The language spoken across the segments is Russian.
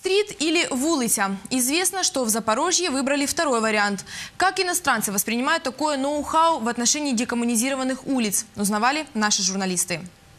Стрит или вулиця? Известно, что в Запорожье выбрали второй вариант. Как иностранцы воспринимают такое ноу-хау в отношении декоммунизированных улиц, узнавали наши журналисты.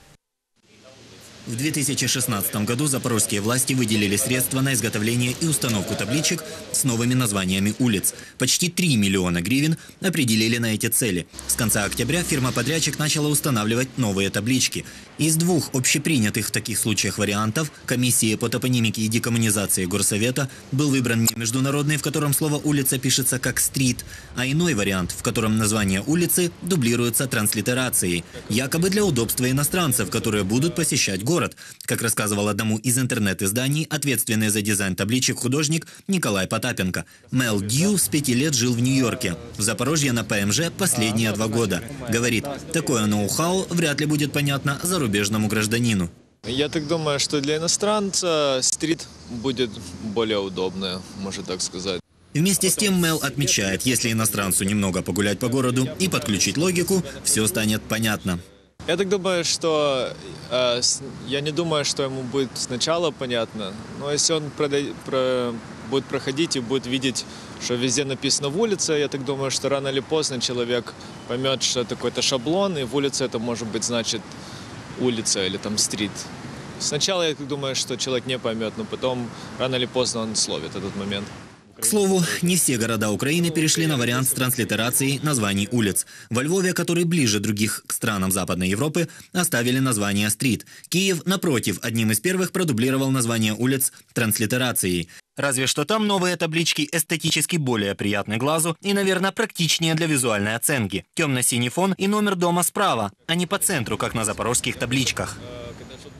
В 2016 году запорожские власти выделили средства на изготовление и установку табличек с новыми названиями улиц. Почти 3 миллиона гривен определили на эти цели. С конца октября фирма-подрядчик начала устанавливать новые таблички. Из двух общепринятых в таких случаях вариантов комиссии по топонимике и декоммунизации Горсовета был выбран не международный, в котором слово «улица» пишется как «стрит», а иной вариант, в котором название улицы дублируется транслитерацией. Якобы для удобства иностранцев, которые будут посещать город. Как рассказывал одному из интернет-изданий ответственный за дизайн табличек художник Николай Потапенко. Мел Дью с 5 лет жил в Нью-Йорке. В Запорожье на ПМЖ последние 2 года. Говорит, такое ноу-хау вряд ли будет понятно зарубежному гражданину. Я так думаю, что для иностранца стрит будет более удобно, можно так сказать. Вместе с тем Мел отмечает, если иностранцу немного погулять по городу и подключить логику, все станет понятно. Я так думаю, что я не думаю, что ему будет сначала понятно, но если он будет проходить и будет видеть, что везде написано в улице, я так думаю, что рано или поздно человек поймет, что это какой-то шаблон, и в улице это может быть значит улица или там стрит. Сначала я так думаю, что человек не поймет, но потом рано или поздно он словит этот момент. К слову, не все города Украины перешли на вариант с транслитерацией названий улиц. Во Львове, который ближе других к странам Западной Европы, оставили название «стрит». Киев, напротив, одним из первых продублировал название улиц транслитерацией. Разве что там новые таблички эстетически более приятны глазу и, наверное, практичнее для визуальной оценки. Темно-синий фон и номер дома справа, а не по центру, как на запорожских табличках.